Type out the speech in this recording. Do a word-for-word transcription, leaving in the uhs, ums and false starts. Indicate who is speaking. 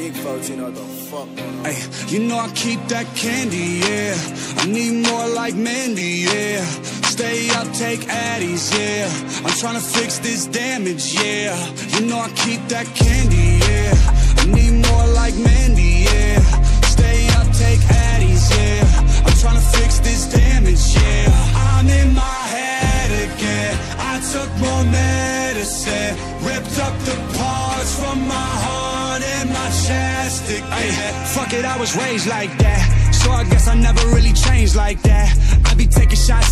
Speaker 1: big folks, you know what the fuck going on.
Speaker 2: Ay, you know I keep that candy, yeah. I need more like Mandy, yeah. Stay up, take Addies, yeah. I'm tryna fix this damage, yeah. You know I keep that candy, yeah. I need more like Mandy, yeah. Stay up, take Addies, yeah. I'm tryna fix this damage, yeah. I'm in my head again. I took more medicine, ripped up the parts from my heart and my chest again. Fuck it, I was raised like that, so I guess I never really changed like that. I be taking shots